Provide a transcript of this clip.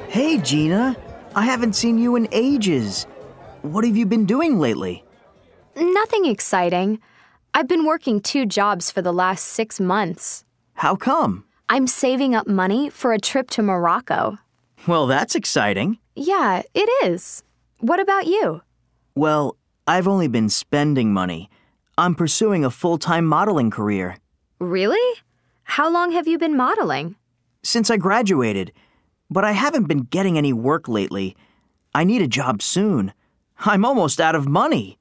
Hey, Gina. I haven't seen you in ages. What have you been doing lately? Nothing exciting. I've been working 2 jobs for the last 6 months. How come? I'm saving up money for a trip to Morocco. Well, that's exciting. Yeah, it is. What about you? Well, I've only been spending money. I'm pursuing a full-time modeling career. Really? How long have you been modeling? Since I graduated, but I haven't been getting any work lately. I need a job soon. I'm almost out of money.